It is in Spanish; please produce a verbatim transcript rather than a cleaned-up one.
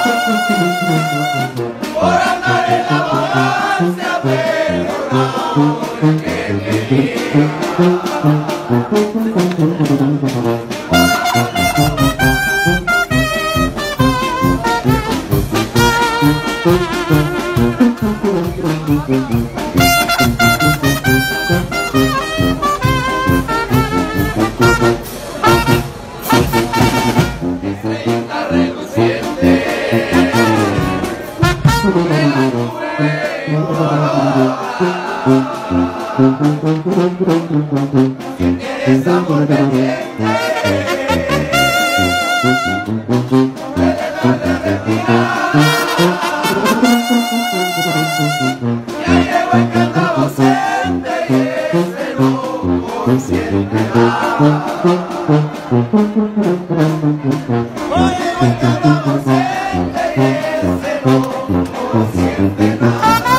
por andar en la ambulancia, pero no que tienes amor de ya llevo el canto ausente y ese no consciente. Oye, el canto ausente y ese no consciente.